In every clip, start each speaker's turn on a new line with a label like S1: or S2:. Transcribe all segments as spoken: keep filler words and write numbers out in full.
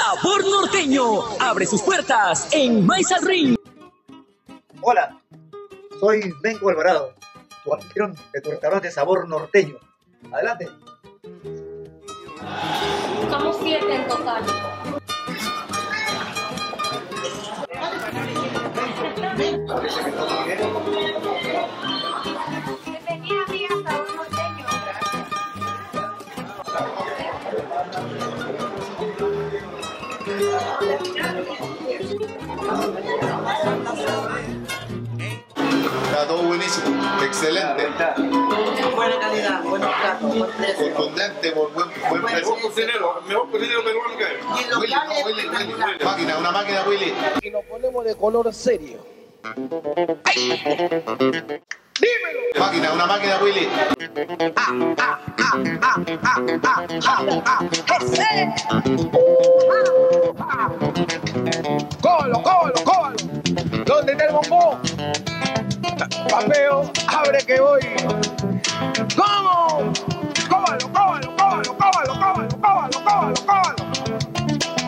S1: Sabor Norteño abre sus puertas en Maíz al Ring.
S2: Hola, soy Benco Alvarado, tu anfitrión de tu restaurante Sabor Norteño. Adelante.
S3: Somos siete en total. Bienvenida, amiga, Sabor Norteño.
S4: Está todo buenísimo, excelente.
S5: Buena calidad, buenos platos, buen precio.
S4: Contundente, buen, buen, buen precio.
S6: Mejor cocinero, mejor cocinero peruano que hay.
S5: Y el
S4: Willy,
S5: local
S4: no,
S5: es
S4: Willy, Willy,
S5: espectacular.
S4: Willy. Máquina, una máquina, Willy.
S7: Y lo ponemos de color serio.
S4: Máquina, una máquina, Willy.
S7: ¡Cóbalo, cóbalo, cóbalo! ¿Dónde está el bombón? Papeo, abre que voy. ¿Cómo? ¡Cóbalo, cóbalo, cóbalo, cóbalo, cóbalo, cóbalo, cóbalo, cóbalo!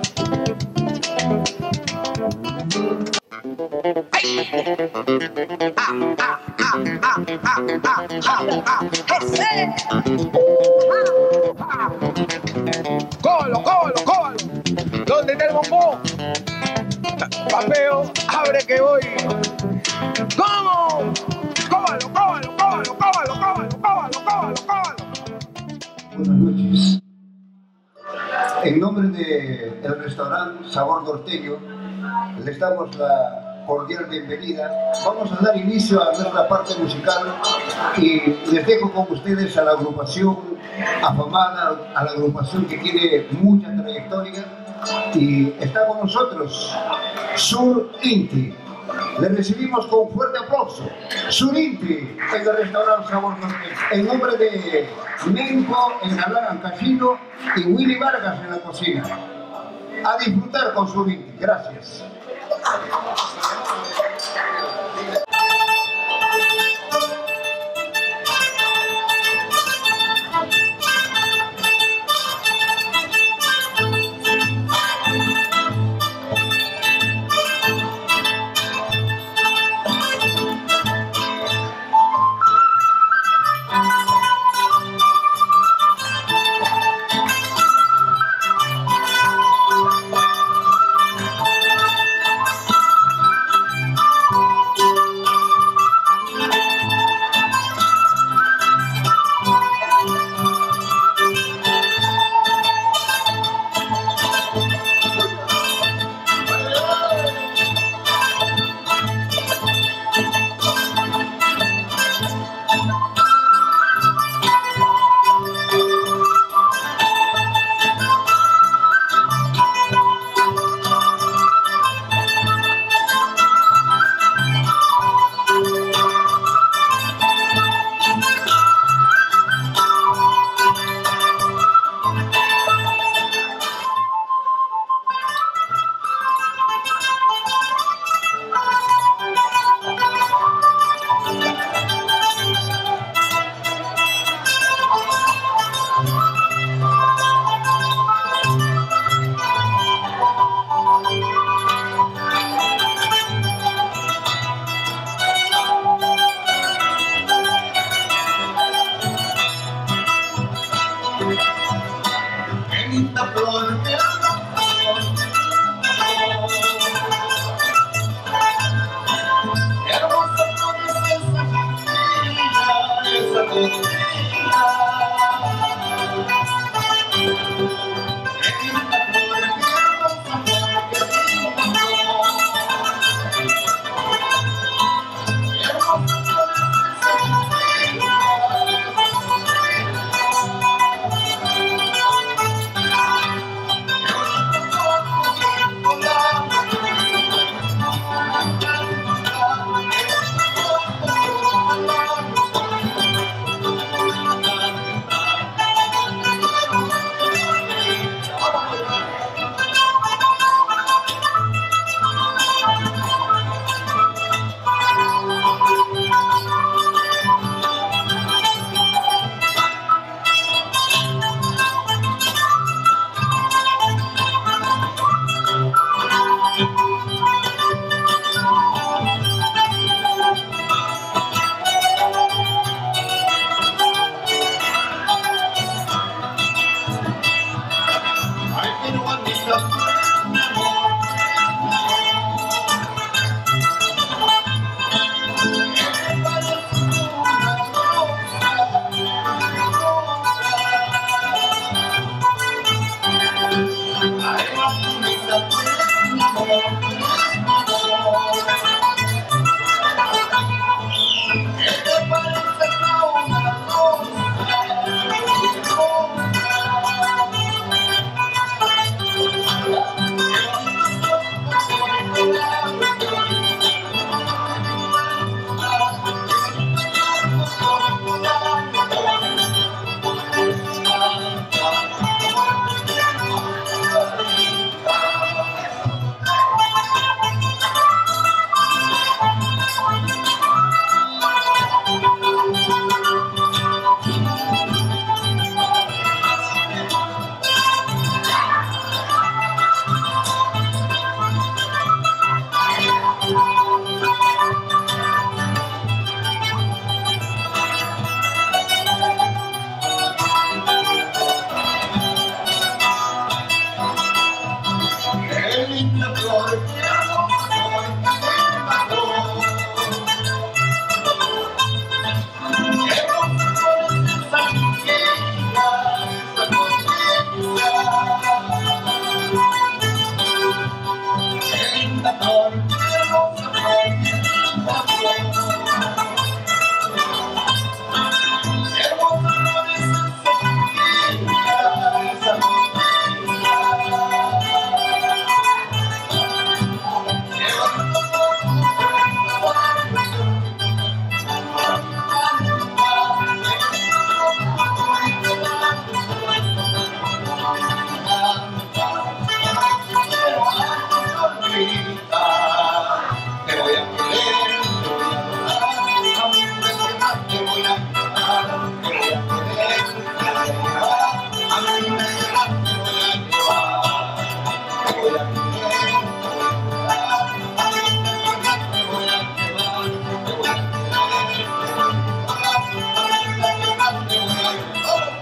S7: ¡Cóbalo, cóbalo, cóbalo! ¿Dónde está el bombón? Papeo, abre que voy. ¿Cómo? ¡Cóbalo, cóbalo, cóbalo, cóbalo, cóbalo, cóbalo, cóbalo, cóbalo!
S8: Buenas noches. En nombre del restaurante Sabor Norteño, les damos la cordial bienvenida. Vamos a dar inicio a nuestra parte musical y les dejo con ustedes a la agrupación afamada, a la agrupación que tiene mucha trayectoria y está con nosotros, Sur Inti. Le recibimos con fuerte aplauso. Sur Inti en el restaurante Sabor Norteño. En nombre de Menco, en Galán Casino y Willy Vargas en la cocina. A disfrutar con Sur Inti. Gracias. linda flor, hermosa flor, linda flor. Hermosa flor, esa chiquilla, esa chiquilla. Linda flor, hermosa flor, linda flor. Hermosa flor, esa chiquilla, esa chiquilla. Te voy a querer, te voy a adorar, a mi reina te voy a amar, te voy a querer, te voy a llevar, a mi reina te voy a llevar, te voy a querer, te voy a adorar, a mi reina te voy a llevar, te voy a querer, te voy a adorar, a mi reina te voy a llevar.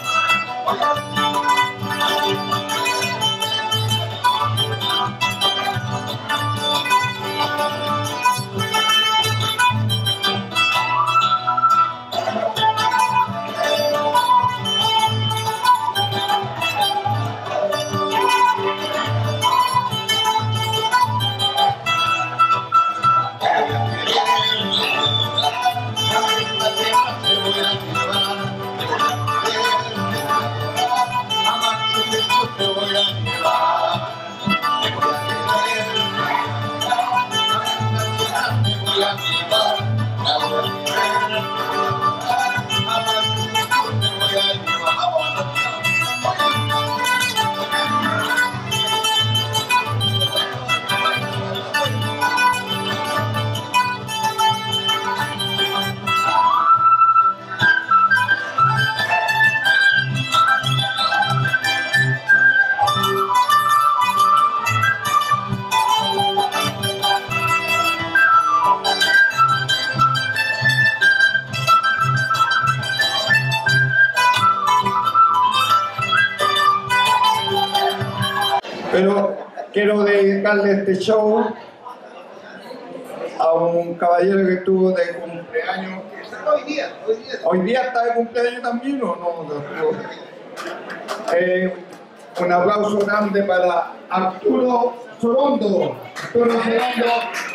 S6: Pero quiero dedicarle este show a un caballero que estuvo de cumpleaños.
S8: Hoy día, hoy día.
S6: ¿Hoy día está de cumpleaños también o no? Eh, un aplauso grande para Arturo Sorondo. Arturo Sorondo.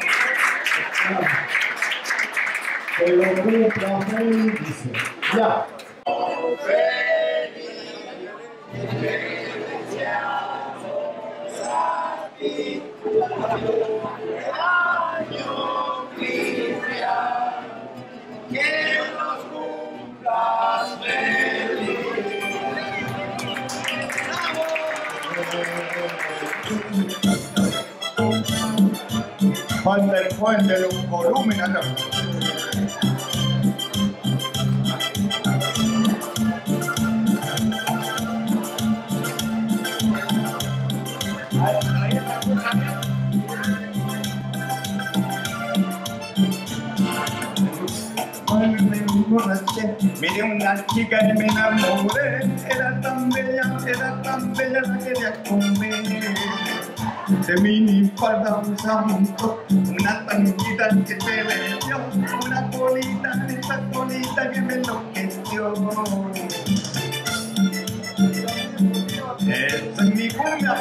S6: Que lo cumpla feliz, dice. Ya.
S8: Que nos cumplas feliz.
S6: Falta el puente de un volumen acá. Miré una chica y me enamoré, era tan bella, era tan bella, la quería comer. De minifalda usaba un top, una tanguita que se le dio, una colita, esa colita que me enloqueció. Esa es mi cumbia.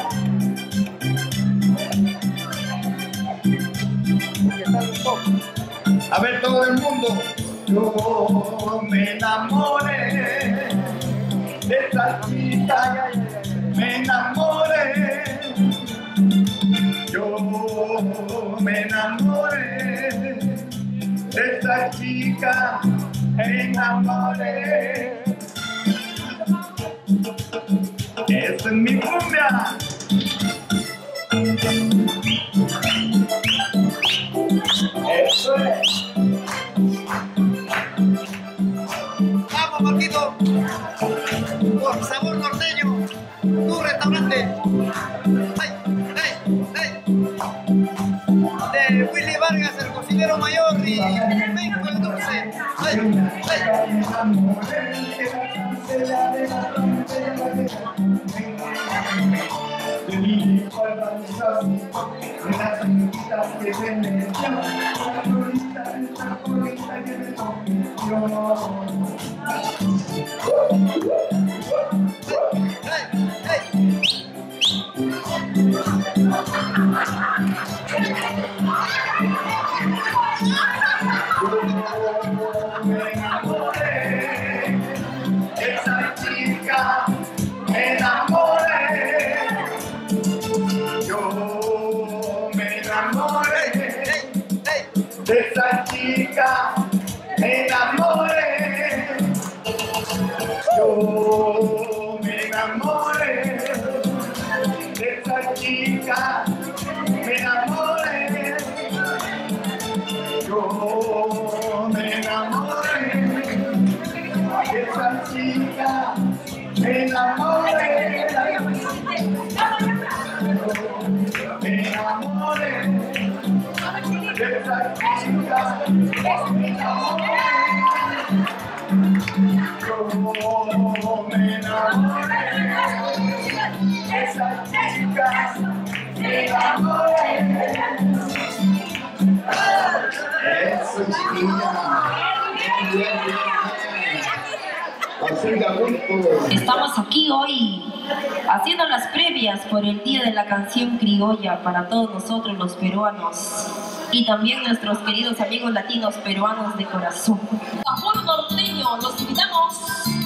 S6: A ver todo el mundo. Yo me enamoré de esta chica, me enamoré. Yo me enamoré de esta chica, me enamoré. Esa es mi cumbia. Eso es.
S5: Vamos, Marquito, por Sabor Norteño, tu restaurante. ¡Ay, ay, ay! De Willy Vargas, el cocinero mayor, y Menco el dulce. ¡Ay, ay!
S6: una tanguita que se me dio, una corita, esa corita que me convirtió. Me enamoré de esa chica, me enamoré. Yo me enamoré de esa chica, me enamoré. Yo me enamoré de esa chica, me enamoré. Yo me enamoré de esa chica, me enamoré. Me enamoré de esa chica, me enamoré. Yo me enamoré de esa chica, me enamoré.
S8: Eso, chiquilla. Bien, bien, bien.
S9: Estamos aquí hoy haciendo las previas por el Día de la Canción Criolla para todos nosotros los peruanos y también nuestros queridos amigos latinos peruanos de corazón. Sabor norteño, los invitamos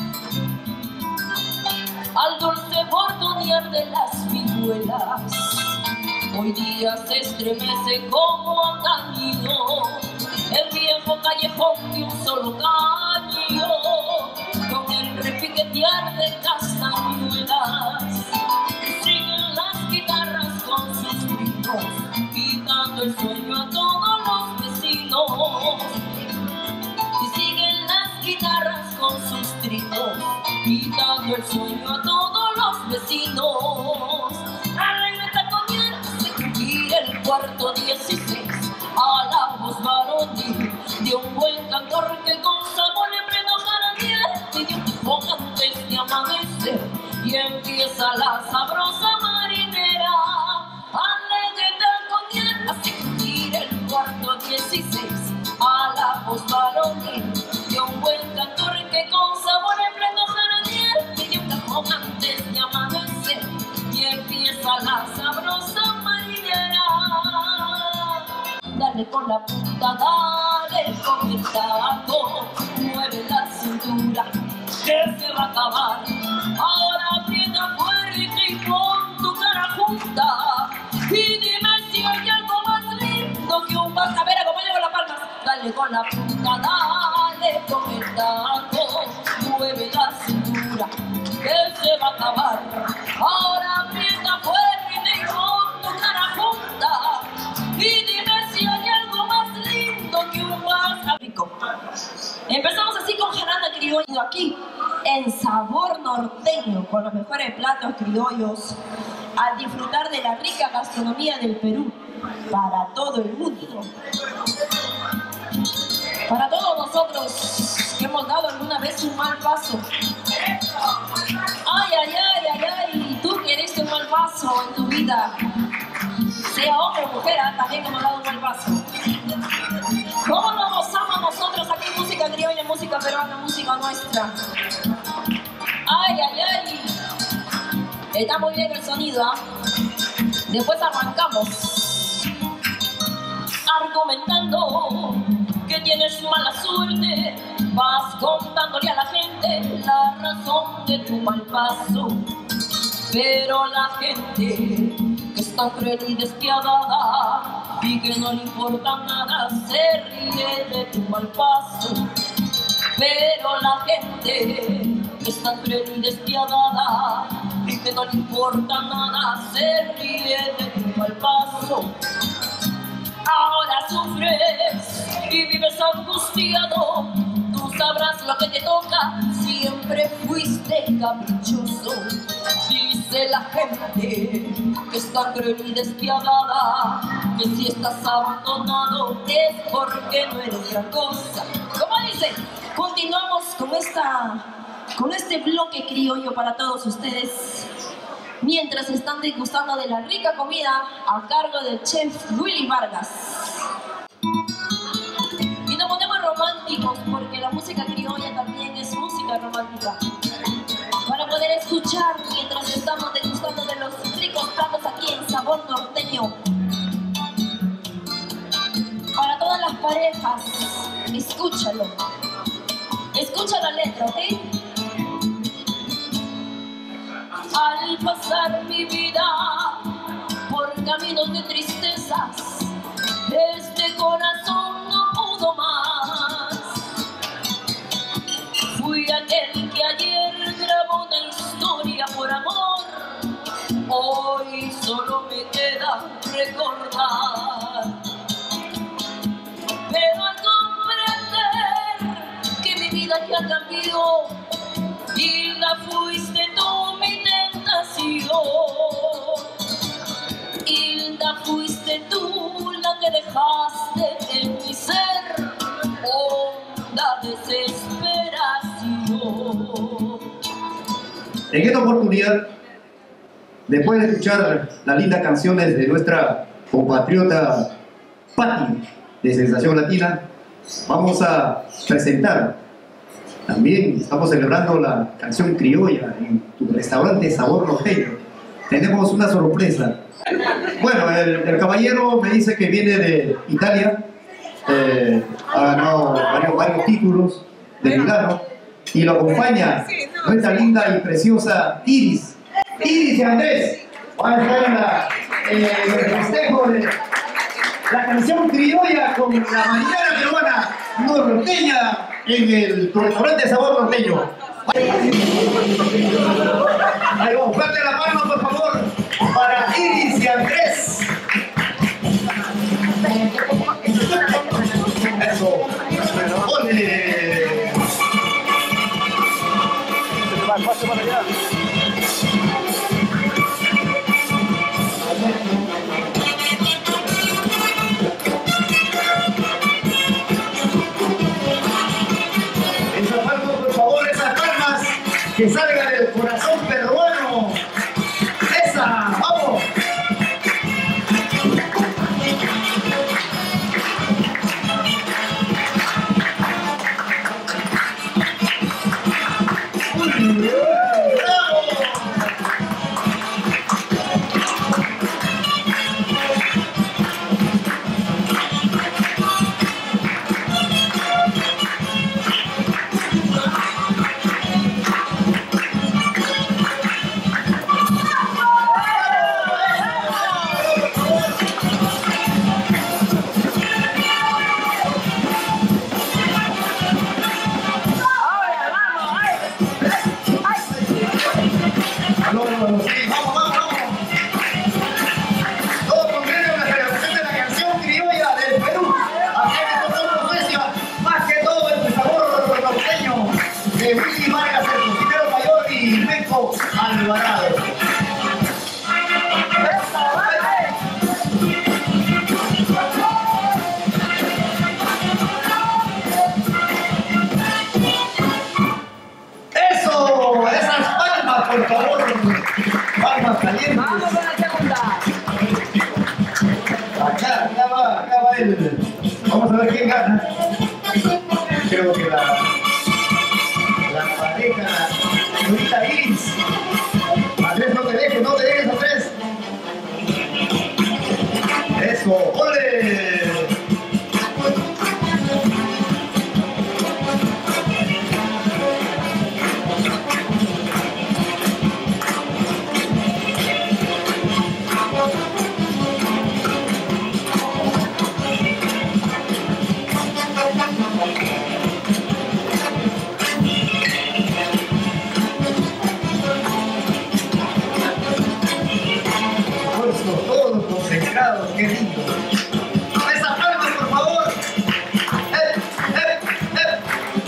S9: al dulce bordonear de las vihuelas. Hoy día se estremece como antaño el viejo callejón de un solo caño, con el repiquetear de castañuelas. Siguen las guitarras con sus gritos, quitando el sueño a todos los vecinos. Y siguen las guitarras con sus gritos, quitando el sueño a todos los vecinos. El cuarto dieciséis a la voz varonil de un buen cantor que con sabor en pleno jarabiel pidió un poco antes de amanecer y empieza la sabrosa marinera. Alegre con así tira el cuarto dieciséis a la voz varonil de un buen cantor que con sabor en pleno jarabiel pidió un cajón antes de amanecer y empieza la sabrosa marinera. Dale con la punta, dale con el taco, mueve la cintura, que se va a acabar. Ahora aprieta fuerte y pon tu cara junta, y dime si hay algo más lindo que un vas a ver, acompáñame con las palmas. Dale con la punta, dale con el taco, mueve la cintura, que se va a acabar. Ahora aprieta fuerte y pon tu cara junta, y dime si hay algo más lindo que un rico. Empezamos así con jarana criollo aquí en Sabor Norteño, con los mejores platos criollos, a disfrutar de la rica gastronomía del Perú para todo el mundo. Para todos nosotros que hemos dado alguna vez un mal paso. Ay, ay, ay, ay, ay, tú que diste un mal paso en tu vida, sea hombre o mujer, también hemos dado un mal paso. ¿Cómo nos gozamos nosotros aquí? Música criolla, música peruana, música nuestra. Ay, ay, ay. Está muy bien el sonido, ¿ah? ¿eh? Después arrancamos argumentando que tienes mala suerte, vas contándole a la gente la razón de tu mal paso. Pero la gente que es tan cruel y despiadada y que no le importa nada se ríe de tu mal paso. Pero la gente que es tan cruel y despiadada y que no le importa nada se ríe de tu mal paso. Ahora sufres y vives angustiado, tú sabrás lo que te toca, siempre fuiste caprichoso. Dice la gente que es tan cruel y despiadada, que si estás abandonado es porque no eres gran cosa. ¿Cómo dice? Continuamos con, esta, con este bloque criollo para todos ustedes. mientras están degustando de la rica comida a cargo del chef Willy Vargas. Y nos ponemos románticos porque la música criolla también es música romántica. Para poder escuchar mientras estamos degustando de los ricos platos aquí en Sabor Norteño. Para todas las parejas, escúchalo. Escucha la letra, ¿ok? Al pasar mi vida por caminos de tristezas, este corazón no pudo más. Fui aquel que ayer grabó una historia por amor, hoy solo me queda recordar. Pero al comprender que mi vida ya cambió, Hilda, fuiste tú mi tentación. Hilda, fuiste tú la que dejaste en mi ser honda desesperación.
S10: En esta oportunidad, después de escuchar las lindas canciones de nuestra compatriota Patti de Sensación Latina, vamos a presentar, también estamos celebrando la canción criolla en tu restaurante Sabor Norteño. Tenemos una sorpresa. Bueno, el, el caballero me dice que viene de Italia, eh, ha ganado varios, varios títulos de Milano, y lo acompaña nuestra linda y preciosa Iris. Iris y Andrés van a estar en la, eh, el festejo de la canción criolla con la marinera peruana norteña en el restaurante Sabor Norteño. Ahí vamos, fuerte la palma por favor para Iris y Andrés. Eso. ¡Ole!
S7: Pase para allá.
S10: Esas palmas, por favor, esas palmas que salgan del corazón peruano. ¡Esa! ¡Vamos! Willy Vargas, el cocinero mayor, y Menco Alvarado. ¡Eso! ¡Esas palmas, por favor! ¡Palmas calientes! ¡Vamos con la segunda! Acá, acá va, acá va el... Vamos a ver quién gana. Creo que la... la pareja, señorita Iris. Andrés, no te dejes, no te dejes, Andrés. Eso, ¡ole! Todos concentrados, qué lindo. Esa palma, por favor. ¡Eh, eh, eh!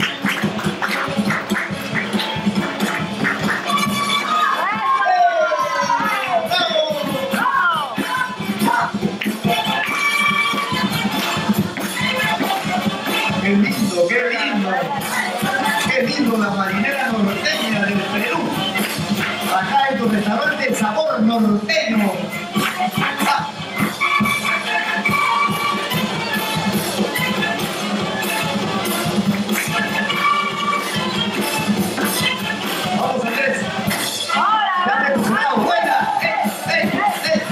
S10: ¡Qué lindo, qué lindo! ¡Qué lindo la marinera norteña del Perú! Acá en tu restaurante Sabor norteño. Ah. Vamos, Andrés. Dale tu sonado, buena. Eh, eh, eh.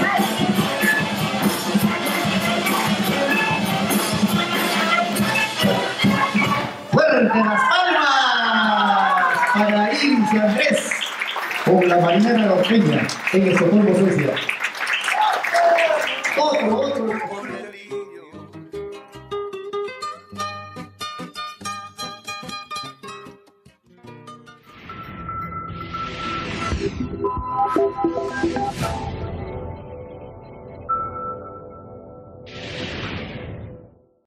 S10: Fuerte las palmas para Iris y Andrés con la marinera norteña en Estocolmo, Suecia. Otro, otro.
S11: Thank you.